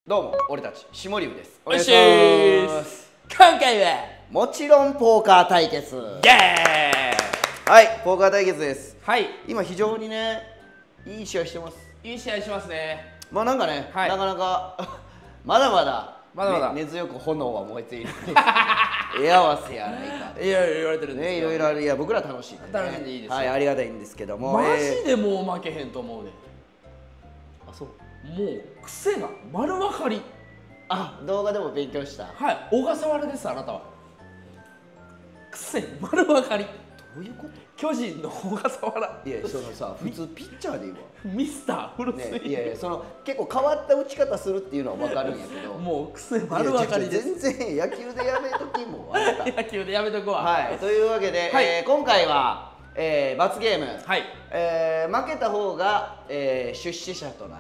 どうも、俺たち下龍です。おおいし願いしいま。 ですす。今回はもちろんポーカー対決。 イエはい、ポーカー対決です。 ーイ。はい、 今非常にね、いい試合してます。 いい試合しますね。 まあなんかね、 はいなかなかまだまだね、根強く炎は燃えている。絵合わせやないか。 いやいや言われてるんですね、いよ。 ろいろある。いや、僕ら楽しいんでね。 楽しんでいいですよはい、ありがたいんですけども。 マジでもう負けへんと思うで。 あ、そう。 もう癖が丸分かり。 あ、動画でも勉強した。 はい、小笠原です。あなたは癖丸分かり。 どういうこと？ 巨人の小笠原、 いや、そのさ、普通ピッチャーでいいわ。 ミスターフルスインね、 グ、 いやいや、その結構変わった打ち方するっていうのは分かるんやけど。 もう癖丸分かりです。 全然野球でやめときもあなた。 野球でやめとくわ。 はい、というわけで、 はい、 今回は、罰ゲーム、 はい、 負けた方が、出資者となって、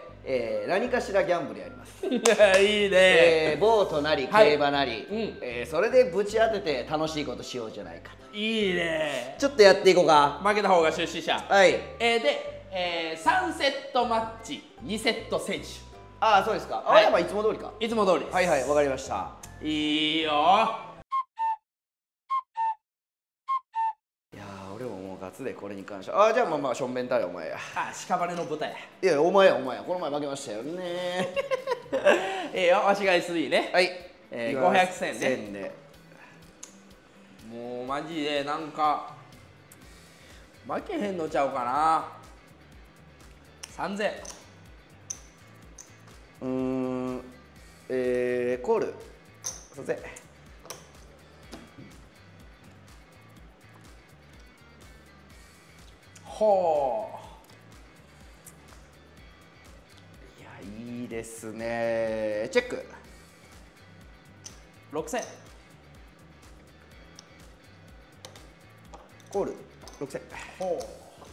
何かしらギャンブルやります。 いやいいね、 ボートなりはい競馬なり、それでぶち当てて楽しいことしようじゃないかと。 いいね。 ちょっとやっていこうか。 負けた方が出資者。 はい。 で、3セットマッチ、2セット選手。 ああ、そうですか。 はいあ、やっぱいつも通りか。 いつも通りです。 はいはい、わかりました。 いいよ。 いやー、俺ももうガチでこれに関しては。ああ、じゃあまあしょんべんたれお前や。 あ、屍の豚や。 いや、お前やお前や。この前負けましたよね。 いいよ、足が3ね。 はい。 500銭ね。 1000で。 もうマジでなんか負けへんのちゃうかな。3000。 コール。すいません。 ほいや、いいですね。チェック。 う。6000。 コール。6000。 ほう。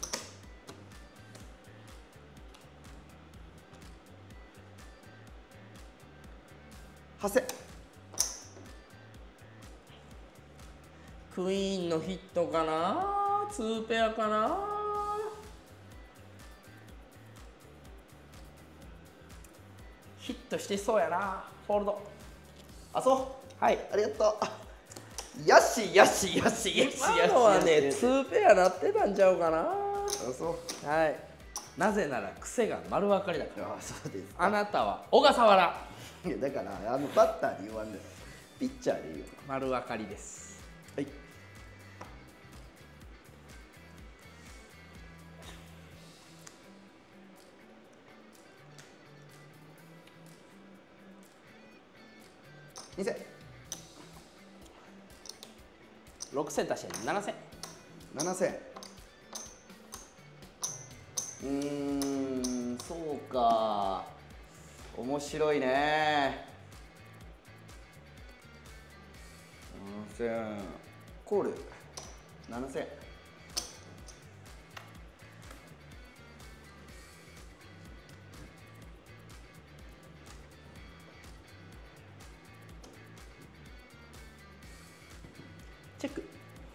8000。 クイーンのヒットかな、2ペアかな。ヒットしてそうやな。ホールド。 あ、そう。 はい、 ありがとう。よしよしよしよしよし。 今のはね2ペアなってたんちゃうかな。 あ、そう。 はい、なぜなら癖が丸分かりだから。 あ、そうです。 あなたは小笠原、 いや、だからバッターで言わんで、ピッチャーで言うよ。 丸分かりです。 はい。2000。 6000足して7000。 7000。そうか。面白いね。7000。コール。7000。 チェック。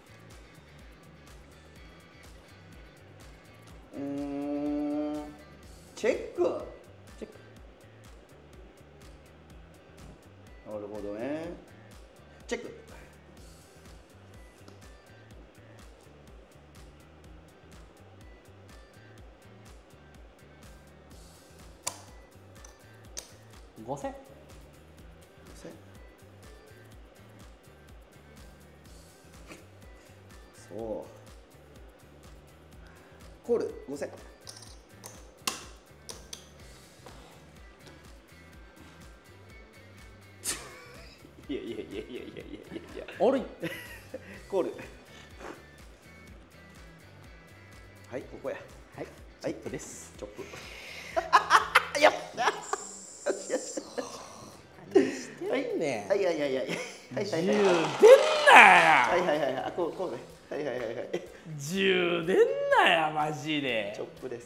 チェック。 チェック。 なるほどね。チェック。 5000。 そう。コール5000。いやいやいやいやいやいやいや。 あれコール。はい、ここや。 はい、 はい、 です。 チョップ。やった。 はいね。 はいはいはいはいはいはいはい 10出んなはいや。 はいはい。あ、こうね。はいはいはいはい。 10出んなやマジでチョッ。プです。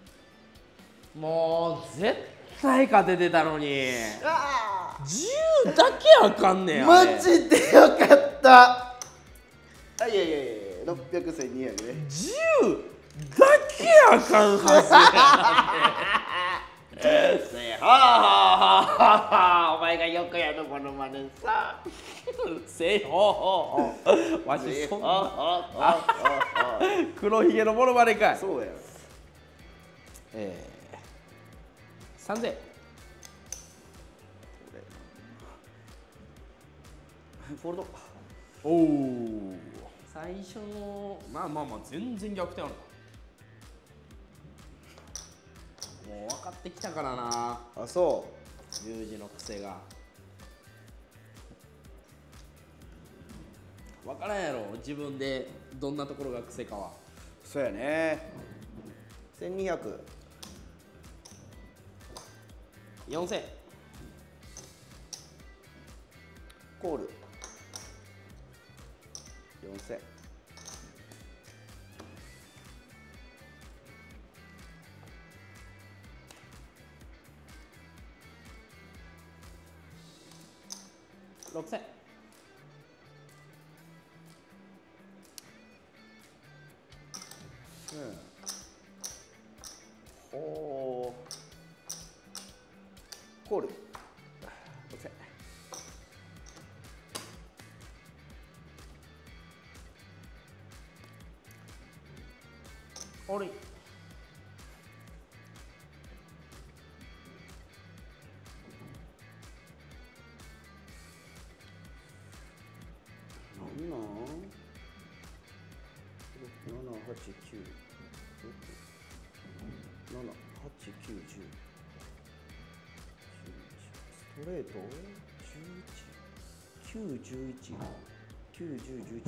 もう絶対勝ててたのに。 あ 10だけあかんねん。 マジでよかった。あ、いやいやいや600戦200ね。 10だけあかんはずやせはあはあはあはあ、お前がよくやるものまねさ。 せいほうほうほう。わしそんな黒ひげのものまねかい。 そうや。 3000。 フォルド。 おお。最初のまあ全然逆転あるな。もう分かってきたからな。 あ、そ十字の癖が。分からんやろ自分でどんなところが癖かは。 そうやね。1200。 4000。 コール。4000。 6000。 ほう。コール。6000。 オールイン。 なんなん7、8、9、7、8、9、10、ストレート11、9、11、9、10、11、12、13、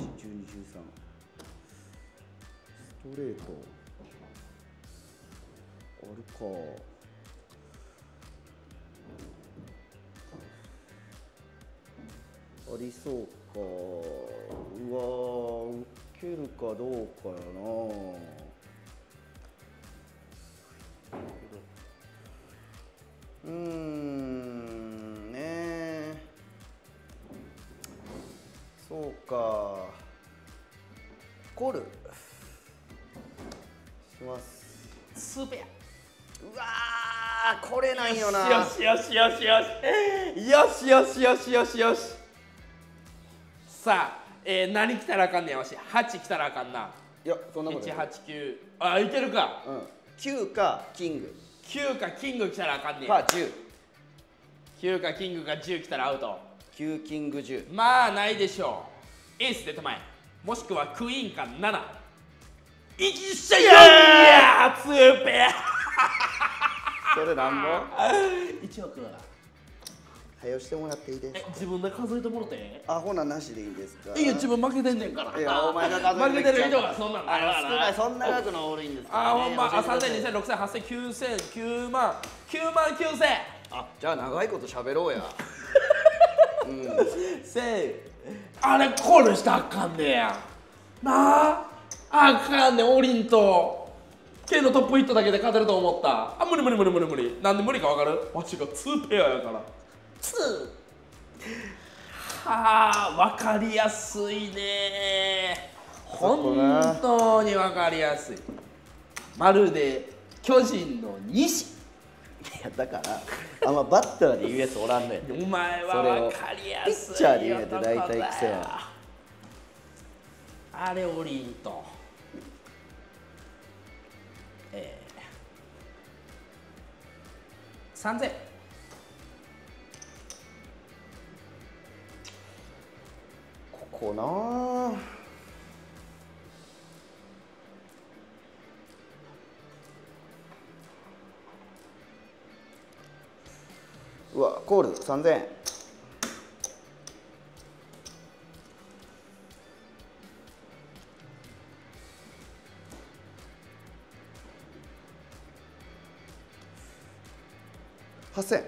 ストレートあるか。ありそうか。うわ、受けるかどうかやな。ね、そうか。コールします。 スーペア。 うわー、これなんよな。 よしよしよしよしよしよしよしよしよし。さあ、何来たらあかんねんわし。8来たらあかんな。 いや、そんなことない。 189。あ、いけるか。 うん。9かキング。 9かキング来たらあかんねん。 か10。 9かキングか10来たらアウト。 9キング10。 まあないでしょう。エースで手前。もしくはクイーンか7。いきっしゃいやー、ツーペア。 それなんぼ 1億。 早押してもらっていいですか。 自分で数えてもろて。 アホななしでいいんですか。 いや、自分負けてんねんから。 いや、お前が数えて負けてる以上がそんなんないから少ない、そんな額のオールインですからね。 ほんま。3000、2000、6000、8000、9000、9万、9万9000。 じゃあ長いこと喋ろうや。 せい。あれコールしたらあかんねや。なあ。あかんねん、オリンと。K のトップヒットだけで勝てると思った。無理無理無理無理無理。なんで無理か分かる？わしが2ペアやから。はあ、分かりやすいね。本当に分かりやすい。まるで巨人の西。 いや、だからあんまバッターで言うやつおらんねん。 お前は分かりやすい。 ピッチャーで言うやつ大体癖や。 あれオリンと3000。 ここなあ。うわ、コール3000。8000。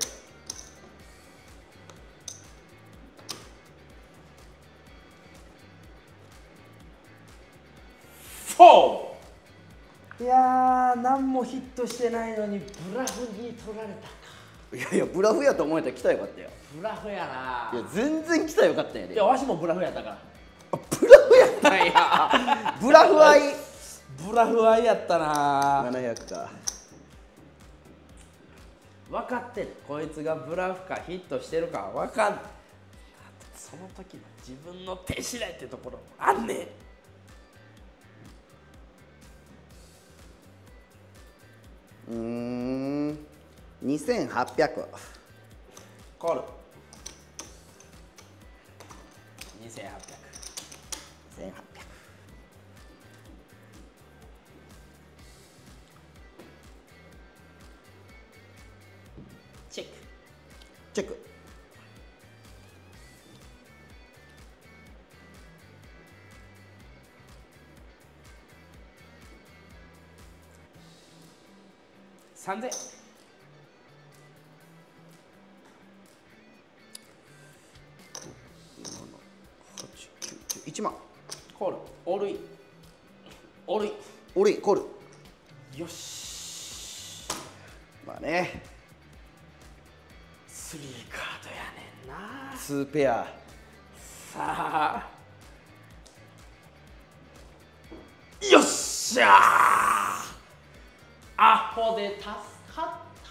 いやー、何もヒットしてないのにブラフに取られたか。 いやいや、ブラフやと思えたら来たらよかったよ。 ブラフやな。 いや、全然来たらよかったんやで。 いや、わしもブラフやったから。 ブラフやったんや。ブラフ合い。 ブラフ合いやったな。 700か。 分かってる。こいつがブラフかヒットしてるかは分かんない。その時の自分の手次第ってところもあんねん。2800。 コール。2800。 1800。 チェック。 チェック。 3000。 1万。 コール。オールイン。オールイン。 俺コール。 よし。 まあね、 3カードやねんな。 2ペア。 さあ、よっしゃー。アホで助かった。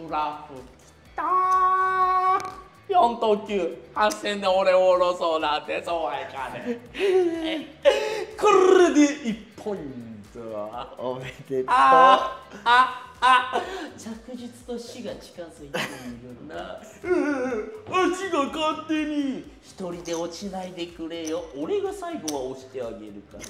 ブラフきたー。4等級8000で俺を下ろそうなんてそうはいかねえ。これで1ポイント。 おめでとう。 着実と死が近づいているな。足が勝手に一人で落ちないでくれよ。俺が最後は押してあげるから。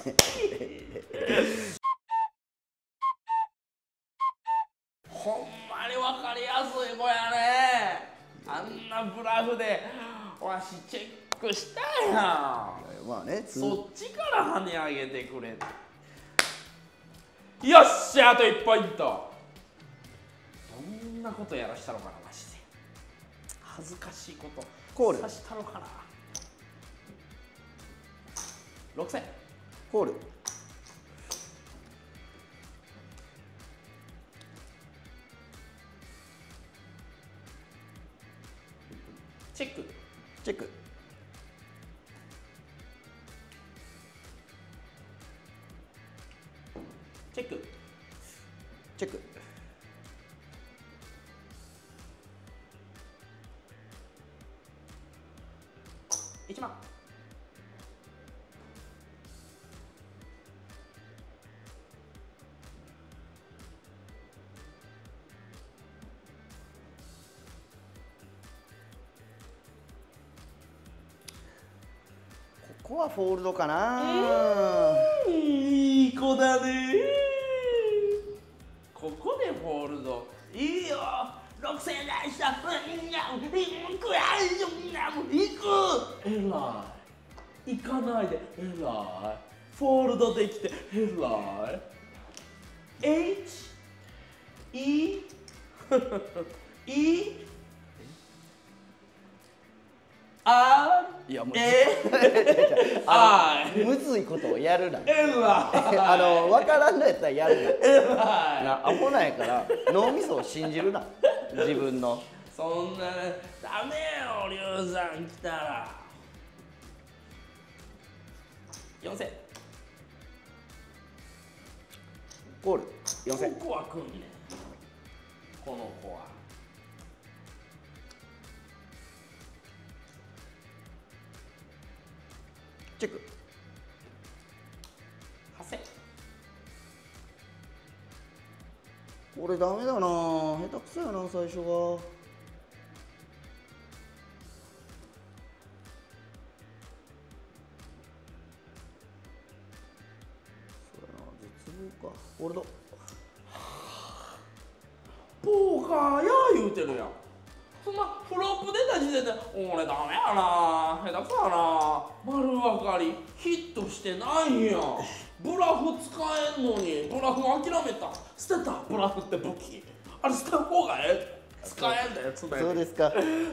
ほんまに分かりやすい子やね。あんなブラフでわしチェックしたやん。 まあね、 そっちから跳ね上げてくれ。よっしゃ、あと1ポイント。どんなことやらしたのかな、マジで。恥ずかしいことコールさしたのかな。6000。 コール。 チェック。 チェック。 チェック。 チェック。 1万。 ここはフォールドかな。 いい子だね。ここでフォールドいいよ。6000円出した。行く。えらい。行かないで。えらい。フォールドできてえらい。H E E R いやもうむずいことをやるな。 えらい。 分からんのやったらやるな。 えらい。 アホなんやから脳みそを信じるな、自分の。 そんなダメよ、龍さん来たら。4000。 コール。4000。 ここは来んねん、この子は。 チェック。 8000。 これダメだな、下手くそやな最初が。そうやな、絶望か。フォールド。 ポーカーや言うてるやん。そんなフロップ出た時点で俺ダメやな、下手くそやな、丸分かり、ヒットしてないやん。ブラフ使えんのにブラフ諦めた。捨てた。ブラフって武器あれ捨てん方がええ。使えんだよ常に。 そうですか。 常に使えんのよ。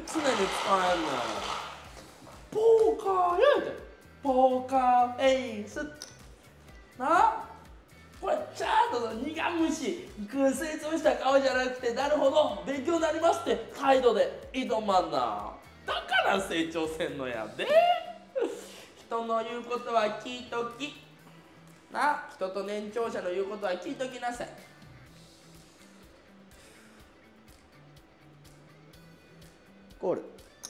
ポーカーやで。ポーカーフェイスな。これちゃんと苦虫成長した顔じゃなくて、なるほど勉強になりますって態度で挑まんな。だから成長せんのやで。人の言うことは聞いときな。人と年長者の言うことは聞いときなさい。 コール。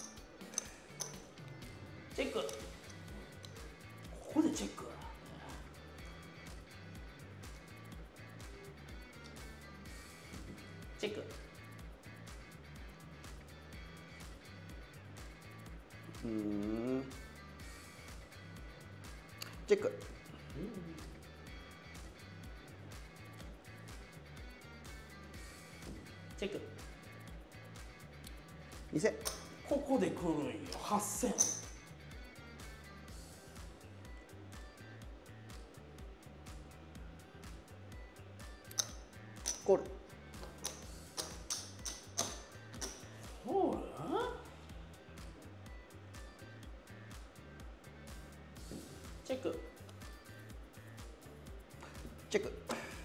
チェック。ここでチェック。チェック。 チェック。 チェック。 2000。 ここで来るんよ。8000。 コール。 ホール。チェック。 チェック。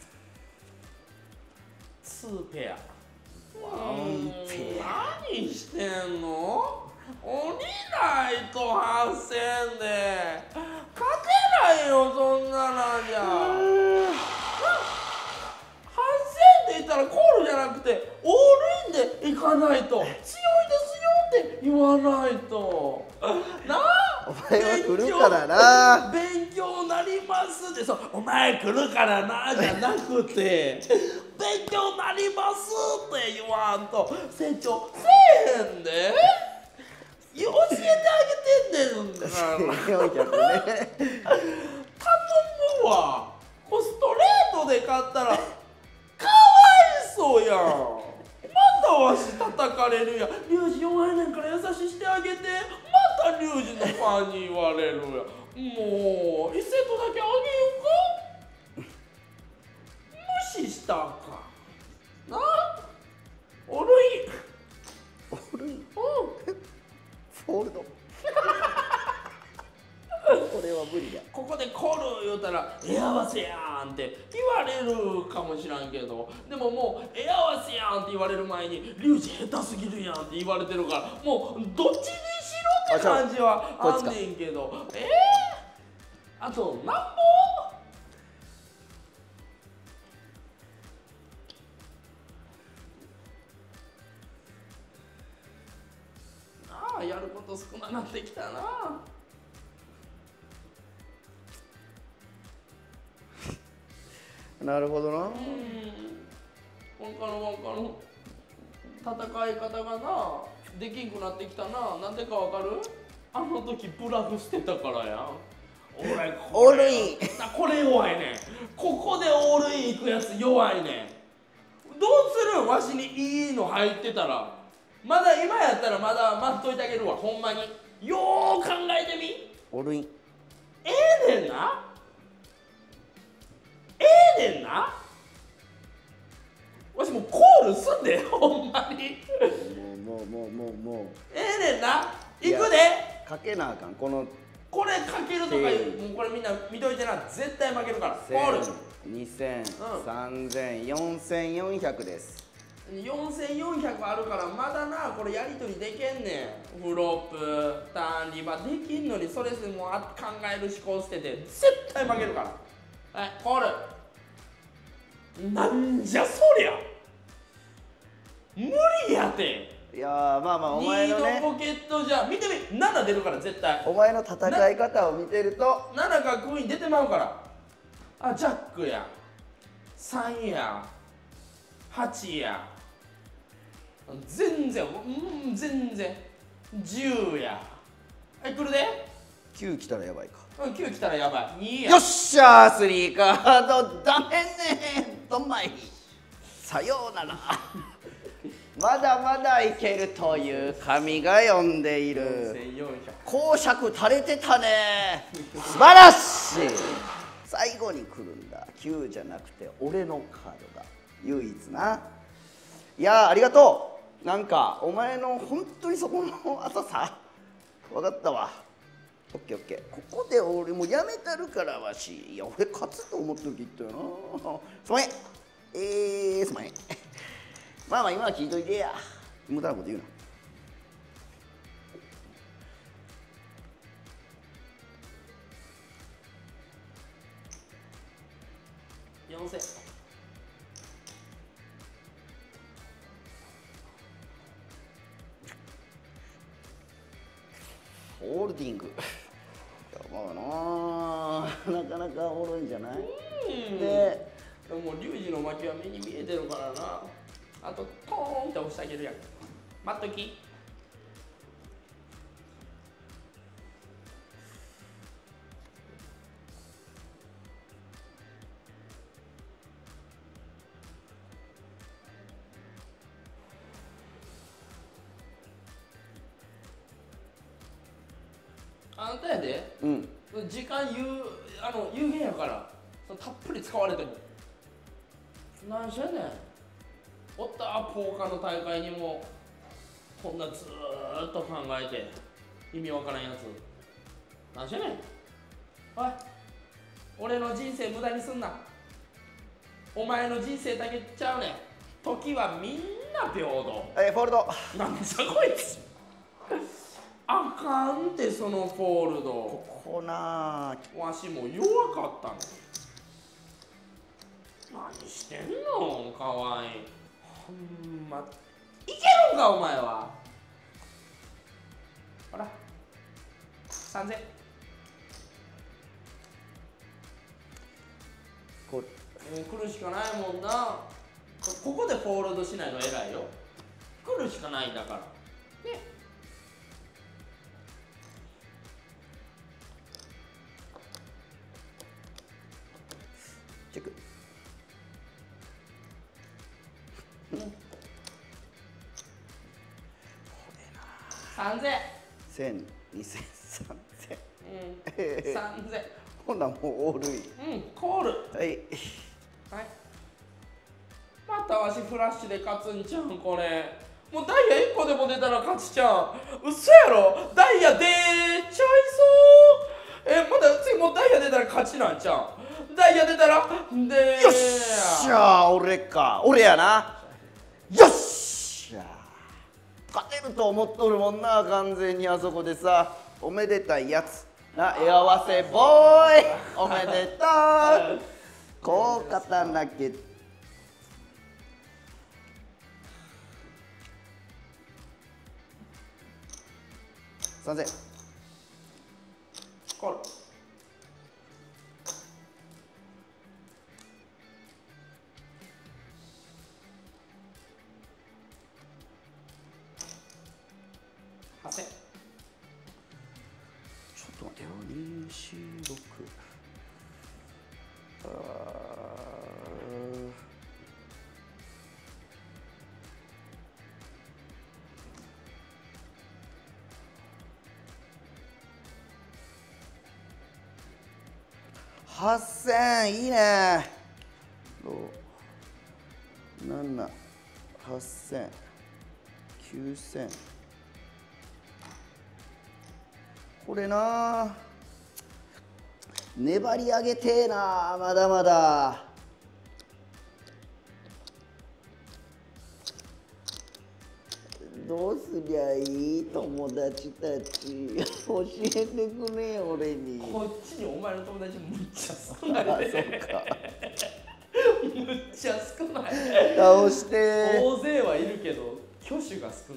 2ペア。 ワンペア。 何してんの？降りないと8000で勝てないよ、そんなのじゃ。8000で言ったらコールじゃなくてオールインで行かないと強いですよって言わないとなあ。 お前は来るからな。 勉強なりますってお前来るからなじゃなくて勉強なりますって言わんと成長せえへんで。教えてあげてんねんだから 1400ね。 頼むわ。ストレートで勝ったらかわいそうやん。またわし叩かれるやん。リュウジ弱いねんから優ししてあげて。またリュウジのファンに言われるやん。もう1セットだけあげようか。無視したかな。おるいオールイン。 うんフォールド。これは無理だ。 ここでコール言うたら絵合わせやんって言われるかもしらんけど、でももう絵合わせやんって言われる前にリュウジ下手すぎるやんって言われてるから、もうどっちにしろって感じはあんねんけど、あと何本？やること少ななってきたな。 なるほどな。 今回の戦い方がなできんくなってきたな。なんでかわかる？あの時ブラフしてたからやん。俺オールイン。 これ弱いねん。ここでオールイン行くやつ弱いねん。どうする？わしにいいの入ってたらまだ今やったらまだ待っといてあげるわ。ほんまによー考えてみ。 オールイン。 ねんな。ねんな。わしもうコールすんでほんまに。 もう。 ねんな。行くで。 かけなあかん。このこれかけるとかいうもうこれみんな見といてな。絶対負けるから。コール。 2000、3000、4400です。 4400あるからまだなこれやり取りでけんねん。フロップターンリバーできんのにそれも考える思考してて絶対負けるから。はい、コール。なんじゃそりゃ無理やて。 いやーまあお前のね、 2のポケットじゃ見てみ。7出るから絶対。 お前の戦い方を見てると 7がクイーン出てまうから。あ、ジャックや3や8や全然全然10や。はい、来るで。 9来たらやばいか。 9来たらやばい。2や。 よっしゃー、3カードダメねー。どんまい。さようなら。まだまだいけるという神が呼んでいる。講釈垂れてたね。素晴らしい。最後に来るんだ。9じゃなくて俺のカードが唯一な。いやーありがとう。なんかお前の本当にそこの浅さ分かったわ。オッケーオッケー。ここで俺もうやめたるからわし。いや俺勝つと思ってるきっとよな。すまへん。すまへん。まあ今は聞いといてや。無駄なこと言うな。 4000。 ホールディングまあなかなかおもろいんじゃない。でもうリュウジの巻きは目に見えてるからな。あとトーンって押してあげるやん。待っとき。あんたやで、時間有限やからたっぷり使われても何しやねん。おったポーカーの大会にもこんなずーっと考えて意味わからんやつ何しやねん。おい、俺の人生無駄にすんな。お前の人生だけちゃうねん。時はみんな平等。 フォールド。 なんでさこいつあかんってそのフォールド。 ここなわしも弱かったの。何してんのかわいい。ほんまいけるんかお前は。ほら3000。 こ来るしかないもんな。ここでフォールドしないの偉いよ。来るしかないんだからね。 チェック。 3000。 1000、2000、3000。 3000。 ほなもうオールイン。 コール。 はい。 はい。またわしフラッシュで勝つんちゃうんこれ。もうダイヤ1個でも出たら勝ちちゃう。嘘やろ。ダイヤ出ちゃいそう。まだ次もうダイヤ出たら勝ちなんちゃう。ダイヤ出たらでよっしゃー、俺やな。よっしゃー、勝てると思っとるもんな。完全にあそこでさ。おめでたいやつな、絵合わせボーイおめでとう。こう勝たなきゃ。3000。 コール。8000。 ちょっと待てよ。246。8000いいね。7、8000、9000。これな、粘り上げてえな。まだまだ。どうすりゃいい。友達たち教えてくれよ俺に。 こっちにお前の友達むっちゃ少ないね。 あ、そっか。 むっちゃ少ない。 倒して大勢はいるけど挙手が少ない。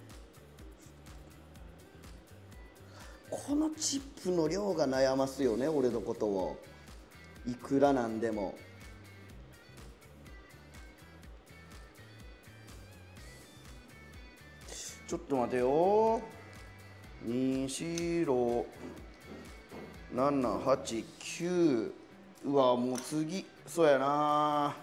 このチップの量が悩ますよね、俺のことを。いくらなんでも。ちょっと待てよ。2、4、6、7、8、9。うわ、もう次そうやな。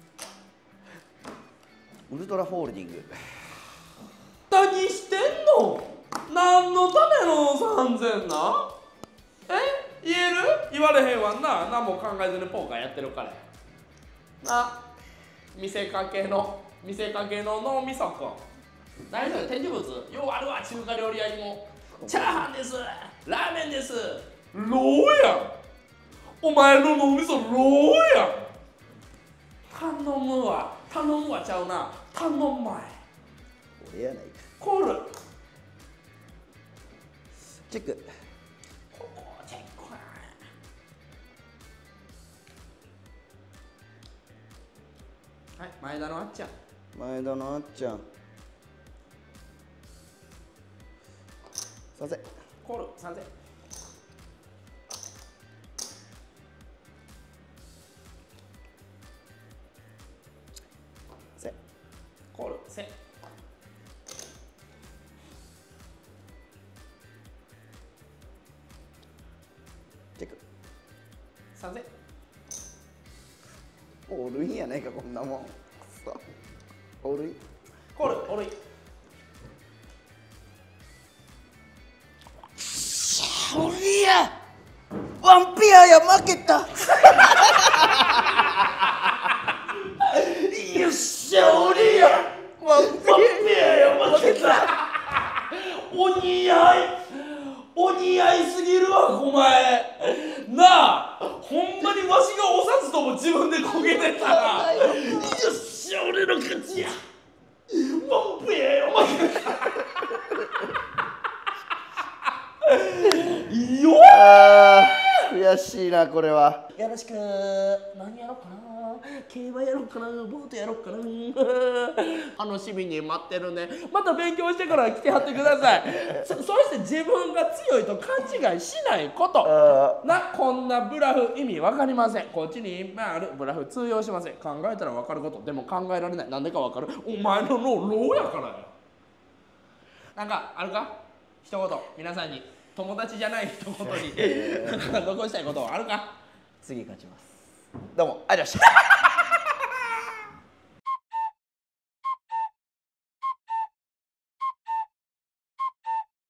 ウルトラホールディング。 何してんの。何のための3000な。言える。言われへんわんな。何も考えずにポーカーやってるからな。見せかけの脳みそくん。何それ展示物。ようあるわ、中華料理屋にも。チャーハンです、ラーメンです。ローやん。お前の脳みそローやん。頼むわちゃうな。頼むまい。 俺やないか。 コール。 チェック。 ここチェック。はい、前田のあっちゃん。 前田のあっちゃん。3000。 コール3000コール1000 チェック 3000 オールインやないかこんなもんくそオールインコールオールインそりゃワンペアや負けたよっしゃ俺やワンペアや負けたお似合いすぎるわお前なあほんまにわしがお札とも自分でこげてたらよっしゃ俺の勝ちやワンペアや負けたよ悔しいなこれはよろしく何やろうかな競馬やろうかなボートやろうかな楽しみに待ってるねまた勉強してから来てはってくださいそして自分が強いと勘違いしないことなこんなブラフ意味わかりませんこっちにいっぱいあるブラフ通用しません考えたらわかることでも考えられないなんでかわかるお前の脳ローやからやなんかあるか一言皆さんに友達じゃない一言に残したいことあるか次勝ちますどうもありがとうございました